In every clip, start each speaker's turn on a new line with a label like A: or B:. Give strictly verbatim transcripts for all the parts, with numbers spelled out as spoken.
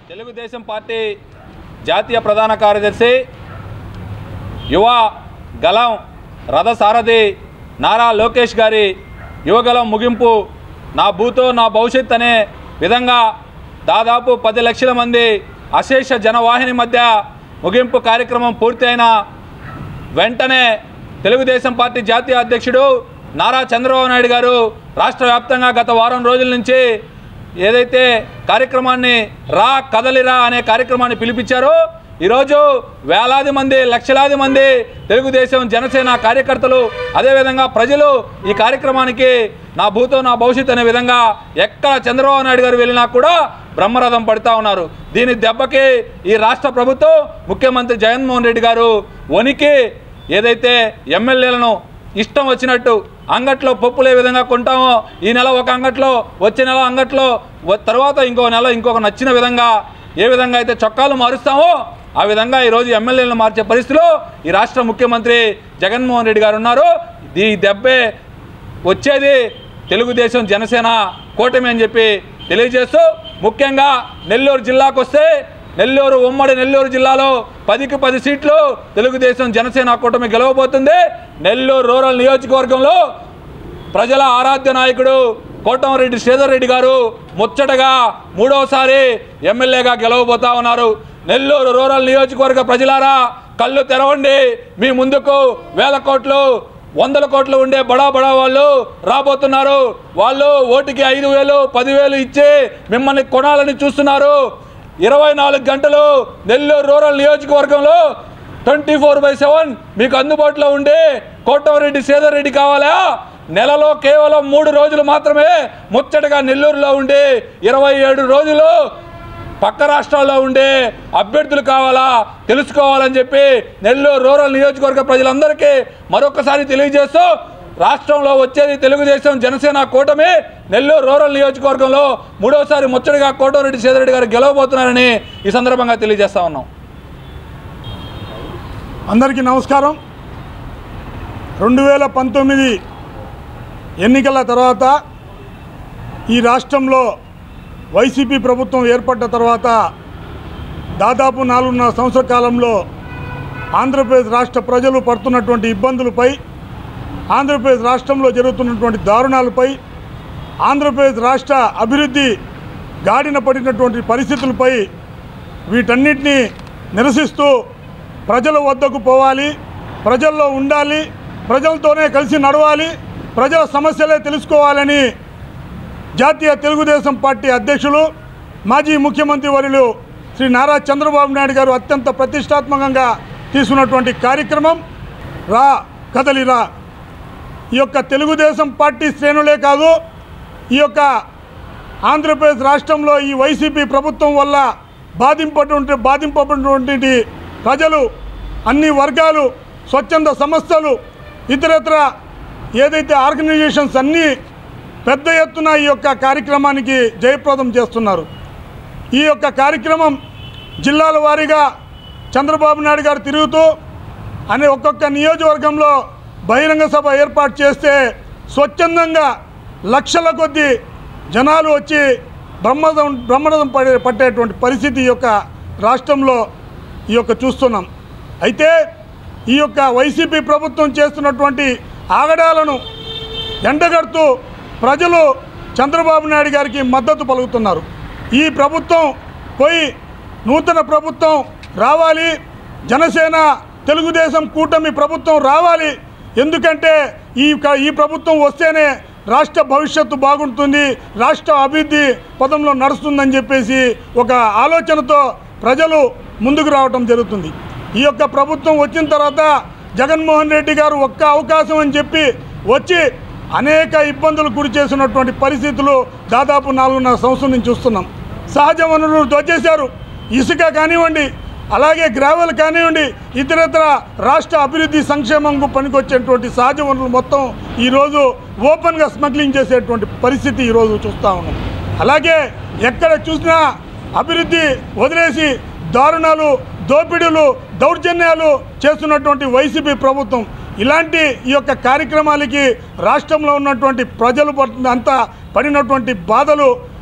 A: Telugu Desam party జాతీయ ప్రధాన కార్యదర్శి యువ గలం రథసారథి నారా లోకేష్ గారి యువగలం ముగింపు నా భూతో నా భవిష్యత్ అనే విధంగా దాదాపు పది లక్షల మంది అశేష జనవాహిని మధ్య ముగింపు కార్యక్రమం పూర్తయిన వెంటనే తెలుగుదేశం పార్టీ జాతీయ అధ్యక్షుడు నారా చంద్రబాబు నాయుడు గారు రాష్ట్ర వ్యాప్తంగా గత వారం రోజుల నుంచి ఏదైతే కార్యక్రమాన్ని రా కదలిరా అనే కార్యక్రమాన్ని పిలిపించారో ఈరోజు వేలాది మంది లక్షలాది మంది తెలుగుదేశం జనసేన కార్యకర్తలు అదేవిధంగా ప్రజలు ఈ కార్యక్రమానికి నా భూతో నా భవిష్యత్ అనే విధంగా ఎక్కడ చంద్రబాబు నాయుడు గారు వెళ్ళినా కూడా బ్రహ్మరథం పడుతూ ఉన్నారు. దీని దెబ్బకి ఈ రాష్ట్ర ప్రభుత్వం ముఖ్యమంత్రి జగన్మోహన్ రెడ్డి గారు వణికి ఏదైతే ఎమ్మెల్యేలను ఇష్టం వచ్చినట్టు అంగట్లో పప్పులు ఏ విధంగా కొంటామో ఈ నెల ఒక అంగట్లో వచ్చే నెల అంగట్లో తర్వాత ఇంకో నెల ఇంకొక నచ్చిన విధంగా ఏ విధంగా అయితే చొక్కాలు మారుస్తామో ఆ విధంగా ఈరోజు ఎమ్మెల్యేలను మార్చే పరిస్థితిలో ఈ రాష్ట్ర ముఖ్యమంత్రి జగన్మోహన్ రెడ్డి గారు ఉన్నారు. ఈ దెబ్బే వచ్చేది తెలుగుదేశం జనసేన కూటమి అని చెప్పి తెలియజేస్తూ ముఖ్యంగా నెల్లూరు జిల్లాకు వస్తే నెల్లూరు ఉమ్మడి నెల్లూరు జిల్లాలో పదికి పది సీట్లు తెలుగుదేశం జనసేన కూటమి గెలవబోతుంది. నెల్లూరు రూరల్ నియోజకవర్గంలో ప్రజల ఆరాధ్య నాయకుడు కోటమిరెడ్డి శ్రీధర్ రెడ్డి గారు ముచ్చటగా మూడోసారి ఎమ్మెల్యేగా గెలవబోతా ఉన్నారు. నెల్లూరు రూరల్ నియోజకవర్గ ప్రజలారా కళ్ళు తెరవండి. మీ ముందుకు వేల కోట్లు వందల కోట్లు ఉండే బడా బడా వాళ్ళు రాబోతున్నారు. వాళ్ళు ఓటుకి ఐదు వేలు పదివేలు ఇచ్చి మిమ్మల్ని కొనాలని చూస్తున్నారు. ఇరవై నాలుగు గంటలు నెల్లూరు రూరల్ నియోజకవర్గంలో ట్వంటీ ఫోర్ బై సెవెన్ మీకు అందుబాటులో ఉండే కోటమిరెడ్డి శ్రీధర్ రెడ్డి కావాలా? నెలలో కేవలం మూడు రోజులు మాత్రమే ముచ్చటగా నెల్లూరులో ఉండే ఇరవై ఏడు రోజులు పక్క రాష్ట్రాల్లో ఉండే అభ్యర్థులు కావాలా తెలుసుకోవాలని చెప్పి నెల్లూరు రూరల్ నియోజకవర్గ ప్రజలందరికీ మరొకసారి తెలియజేస్తూ రాష్ట్రంలో వచ్చేది తెలుగుదేశం జనసేన కూటమి. నెల్లూరు రూరల్ నియోజకవర్గంలో మూడోసారి ముచ్చటగా కోటమిరెడ్డి శ్రీధర్ రెడ్డి గారు గెలవబోతున్నారని ఈ సందర్భంగా తెలియజేస్తా ఉన్నాం.
B: అందరికీ నమస్కారం. రెండు వేల పంతొమ్మిది ఎన్నికల తర్వాత ఈ రాష్ట్రంలో వైసీపీ ప్రభుత్వం ఏర్పడ్డ తర్వాత దాదాపు నాలుగున్నర సంవత్సర కాలంలో ఆంధ్రప్రదేశ్ రాష్ట్ర ప్రజలు పడుతున్నటువంటి ఇబ్బందులపై, ఆంధ్రప్రదేశ్ రాష్ట్రంలో జరుగుతున్నటువంటి దారుణాలపై, ఆంధ్రప్రదేశ్ రాష్ట్ర అభివృద్ధి గాడిన పడినటువంటి పరిస్థితులపై వీటన్నిటినీ నిరసిస్తూ ప్రజల వద్దకు పోవాలి, ప్రజల్లో ఉండాలి, ప్రజలతోనే కలిసి నడవాలి, ప్రజల సమస్యలే తెలుసుకోవాలని జాతీయ తెలుగుదేశం పార్టీ అధ్యక్షులు మాజీ ముఖ్యమంత్రి వర్యులు శ్రీ నారా చంద్రబాబు నాయుడు గారు అత్యంత ప్రతిష్టాత్మకంగా తీసుకున్నటువంటి కార్యక్రమం రా కదలిరా. ఈ యొక్క తెలుగుదేశం పార్టీ శ్రేణులే కాదు, ఈ యొక్క ఆంధ్రప్రదేశ్ రాష్ట్రంలో ఈ వైసీపీ ప్రభుత్వం వల్ల బాధింపటువంటి బాధింపబడినటువంటి ప్రజలు, అన్ని వర్గాలు, స్వచ్ఛంద సంస్థలు, ఇతరత్ర ఏదైతే ఆర్గనైజేషన్స్ అన్నీ పెద్ద ఎత్తున ఈ యొక్క కార్యక్రమానికి జయప్రదం చేస్తున్నారు. ఈ యొక్క కార్యక్రమం జిల్లాల వారీగా చంద్రబాబు నాయుడు గారు తిరుగుతూ అనే ఒక్కొక్క నియోజకవర్గంలో బహిరంగ సభ ఏర్పాటు చేస్తే స్వచ్ఛందంగా లక్షల కొద్దీ జనాలు వచ్చి బ్రహ్మదం బ్రహ్మరథం పడే పట్టేటువంటి పరిస్థితి ఈ యొక్క రాష్ట్రంలో ఈ యొక్క చూస్తున్నాం. అయితే ఈ యొక్క వైసీపీ ప్రభుత్వం చేస్తున్నటువంటి ఆగడాలను ఎండగడుతూ ప్రజలు చంద్రబాబు నాయుడు గారికి మద్దతు పలుకుతున్నారు. ఈ ప్రభుత్వం పోయి నూతన ప్రభుత్వం రావాలి, జనసేన తెలుగుదేశం కూటమి ప్రభుత్వం రావాలి. ఎందుకంటే ఈ ఈ ప్రభుత్వం వస్తేనే రాష్ట్ర భవిష్యత్తు బాగుంటుంది, రాష్ట్ర అభివృద్ధి పదంలో నడుస్తుందని చెప్పేసి ఒక ఆలోచనతో ప్రజలు ముందుకు రావటం జరుగుతుంది. ఈ యొక్క ప్రభుత్వం వచ్చిన తర్వాత జగన్మోహన్ రెడ్డి గారు ఒక్క అవకాశం అని చెప్పి వచ్చి అనేక ఇబ్బందులు గురి చేసినటువంటి పరిస్థితులు దాదాపు నాలుగున్నర సంవత్సరం నుంచి చూస్తున్నాం. సహజ వనరులు దొచ్చేశారు. ఇసుక కానివ్వండి, అలాగే గ్రావెల్ కానివ్వండి, ఇతరత్ర రాష్ట్ర అభివృద్ధి సంక్షేమంకు పనికొచ్చేటువంటి సహజ వనరులు మొత్తం ఈరోజు ఓపెన్గా స్మగ్లింగ్ చేసేటువంటి పరిస్థితి ఈరోజు చూస్తూ ఉన్నాం. అలాగే ఎక్కడ చూసినా అభివృద్ధి వదిలేసి దారుణాలు, దోపిడీలు, దౌర్జన్యాలు చేస్తున్నటువంటి వైసీపీ ప్రభుత్వం ఇలాంటి ఈ యొక్క కార్యక్రమాలకి రాష్ట్రంలో ఉన్నటువంటి ప్రజలు అంతా పడినటువంటి బాధలు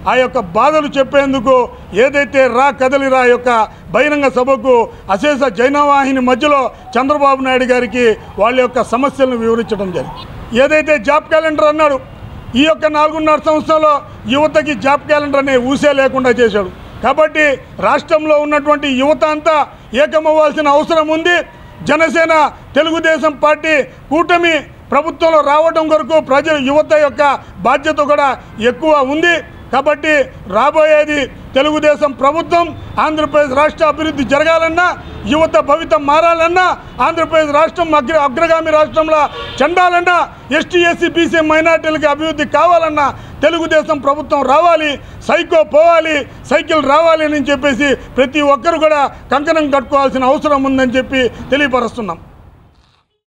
B: ఆ యొక్క బాధలు చెప్పేందుకు ఏదైతే రా కదలిరా యొక్క బహిరంగ సభకు అశేష జైనవాహిని మధ్యలో చంద్రబాబు నాయుడు గారికి వాళ్ళ యొక్క సమస్యలను వివరించడం జరిగింది. ఏదైతే జాబ్ క్యాలెండర్ అన్నాడు, ఈ యొక్క నాలుగున్నర సంవత్సరంలో యువతకి జాబ్ క్యాలెండర్ అనే ఊసే లేకుండా చేశాడు. కాబట్టి రాష్ట్రంలో ఉన్నటువంటి యువత అంతా ఏకమవ్వాల్సిన అవసరం ఉంది. జనసేన తెలుగుదేశం పార్టీ కూటమి ప్రభుత్వంలో రావడం కొరకు ప్రజలు యువత యొక్క బాధ్యత కూడా ఎక్కువ ఉంది. కాబట్టి రాబోయేది తెలుగుదేశం ప్రభుత్వం. ఆంధ్రప్రదేశ్ రాష్ట్ర అభివృద్ధి జరగాలన్నా, యువత భవితం మారాలన్నా, ఆంధ్రప్రదేశ్ రాష్ట్రం అగ్ర అగ్రగామి రాష్ట్రంలో చెందాలన్నా, ఎస్టీ ఎస్సీ బీసీ మైనార్టీలకి అభివృద్ధి కావాలన్నా తెలుగుదేశం ప్రభుత్వం రావాలి, సైకో పోవాలి, సైకిల్ రావాలి అని చెప్పేసి ప్రతి ఒక్కరు కూడా కంకణం కట్టుకోవాల్సిన అవసరం ఉందని చెప్పి తెలియపరుస్తున్నాం.